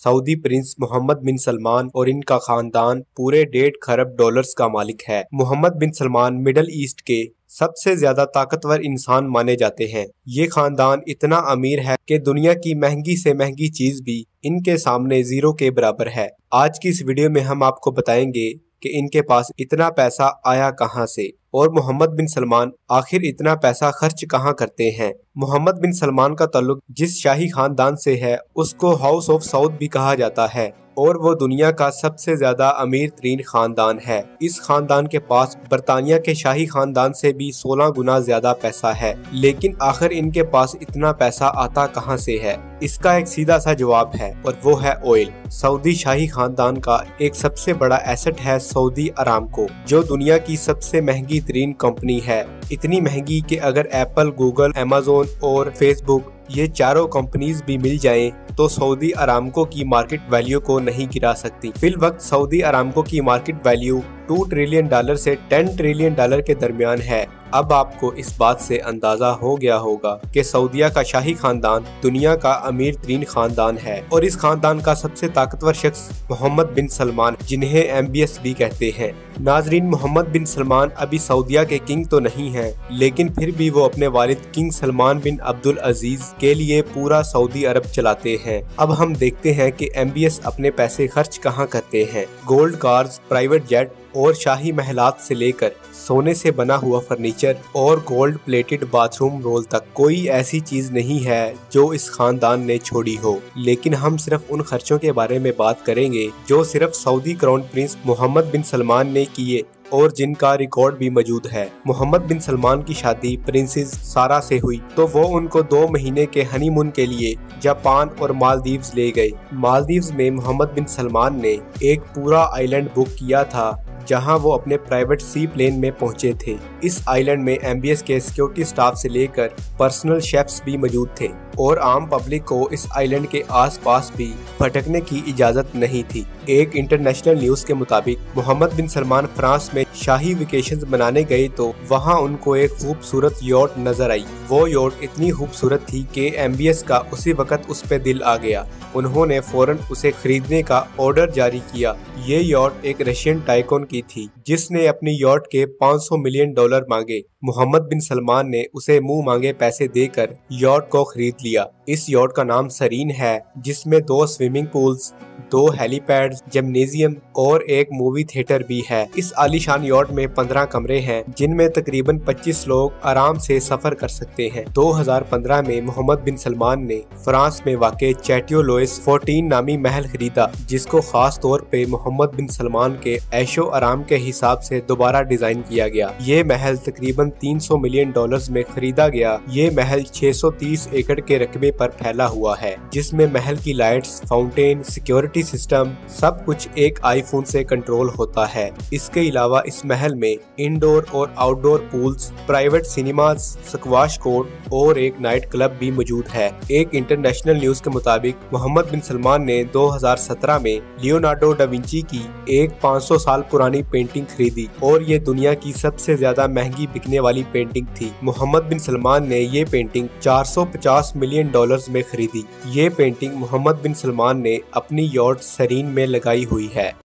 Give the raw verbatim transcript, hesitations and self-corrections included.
Saudi prince Mohammed bin Salman और इनका खानदान पूरे डेढ़ खरब डॉलर्स का मालिक है। Mohammed bin Salman Middle East के सबसे ज्यादा ताकतवर इंसान माने जाते हैं। ये खानदान इतना अमीर है कि दुनिया की महंगी से महंगी चीज भी इनके सामने जीरो के बराबर है। आज की इस वीडियो में हम आपको बताएंगे कि इनके पास इतना पैसा आया कहां से और मोहम्मद बिन सलमान आखिर इतना पैसा खर्च कहां करते हैं। मोहम्मद बिन सलमान का ताल्लुक जिस शाही खानदान से है उसको हाउस ऑफ सऊद भी कहा जाता है और वो दुनिया का सबसे ज्यादा अमीर तरीन खानदान है। इस खानदान के पास बरतानिया के शाही खानदान से भी सोलह गुना ज्यादा पैसा है। लेकिन आखिर इनके पास इतना पैसा आता कहां से है? इसका एक सीधा सा जवाब है और वो है ऑयल। सऊदी शाही खानदान का एक सबसे बड़ा एसेट है सऊदी अरामको, जो दुनिया की सबसे महंगी तरीन कंपनी है। इतनी महंगी कि अगर एप्पल, गूगल, अमेज़न और फेसबुक ये चारों कंपनीज भी मिल जाएं तो सऊदी अरामको की मार्केट वैल्यू को नहीं गिरा सकती। फिल वक्त सऊदी अरामको की market value two trillion dollar से टेन ट्रिलियन डॉलर के दरमियान है। अब आपको इस बात से अंदाजा हो गया होगा कि सऊदीया का शाही खानदान दुनिया का अमीर तरीन खानदान है और इस खानदान का सबसे ताकतवर शख्स मोहम्मद बिन सलमान, जिन्हें एम बी एस भी कहते हैं। नाजरीन, मोहम्मद बिन सलमान अभी सऊदीया के किंग तो नहीं हैं, लेकिन फिर भी वो अपने वालिद king Salman bin Abdul Aziz के लिए पूरा सऊदी अरब चलाते हैं। अब हम देखते हैं कि एम बी एस अपने पैसे खर्च कहाँ करते हैं। गोल्ड कार्स, प्राइवेट जेट और शाही महलात से लेकर सोने से बना हुआ फर्नीचर और गोल्ड प्लेटेड बाथरूम रोल तक कोई ऐसी चीज नहीं है जो इस खानदान ने छोड़ी हो। लेकिन हम सिर्फ उन खर्चों के बारे में बात करेंगे जो सिर्फ Saudi crown prince Mohammed bin Salman ने किए और जिनका रिकॉर्ड भी मौजूद है। मोहम्मद बिन सलमान की शादी प्रिंसेस सारा से हुई तो वो उनको दो महीने के हनीमून के लिए जापान और मालदीव्स ले गए। मालदीव्स में मोहम्मद बिन सलमान ने एक पूरा आइलैंड बुक किया था जहां वो अपने प्राइवेट सी प्लेन में पहुंचे थे। इस आइलैंड में एम बी एस के सिक्योरिटी स्टाफ से लेकर पर्सनल शेफ्स भी मौजूद थे और आम पब्लिक को इस आइलैंड के आसपास भी भटकने की इजाजत नहीं थी। एक इंटरनेशनल न्यूज के मुताबिक मोहम्मद बिन सलमान फ्रांस में शाही वेकेशंस मनाने गए तो वहां उनको एक खूबसूरत यॉट नजर आई। वो यॉट इतनी खूबसूरत थी कि एम बी एस का उसी वक्त उस पे दिल आ गया। उन्होंने फौरन उसे खरीदने का ऑर्डर जारी किया। ये यॉट एक रशियन टाइकून की थी जिसने अपनी यॉट के पाँच सौ मिलियन डॉलर मांगे। मोहम्मद बिन सलमान ने उसे मुंह मांगे पैसे देकर यॉट को खरीद लिया। इस यॉट का नाम सरीन है, जिसमें दो स्विमिंग पूल्स, दो हेलीपैड, जिम्नेजियम और एक मूवी थिएटर भी है। इस आलीशान यॉट में पंद्रह कमरे हैं जिनमें तकरीबन पच्चीस लोग आराम से सफर कर सकते हैं। दो हज़ार पंद्रह में मोहम्मद बिन सलमान ने फ्रांस में वाक़े चैटियो लोइस चौदह नामी महल खरीदा, जिसको खास तौर पे मोहम्मद बिन सलमान के ऐशो आराम के हिसाब से दोबारा डिजाइन किया गया। ये महल तकरीबन तीन सौ मिलियन डॉलर्स में खरीदा गया। ये महल छह सौ तीस एकड़ के रकबे पर फैला हुआ है, जिसमें महल की लाइट्स, फाउंटेन, सिक्योरिटी सिस्टम सब कुछ एक आईफोन से कंट्रोल होता है। इसके अलावा इस महल में इंडोर और outdoor pools, private cinemas, squash court और एक नाइट क्लब भी मौजूद है। एक इंटरनेशनल न्यूज के मुताबिक मोहम्मद बिन सलमान ने दो हज़ार सत्रह में लियोनार्डो डा विंची की एक पाँच सौ साल पुरानी पेंटिंग खरीदी और ये दुनिया की सबसे ज्यादा महंगी बिकने वाली पेंटिंग थी। मोहम्मद बिन सलमान ने ये पेंटिंग चार सौ पचास मिलियन डॉलर्स में खरीदी। ये पेंटिंग मोहम्मद बिन सलमान ने अपनी यॉट सरीन में लगाई हुई है।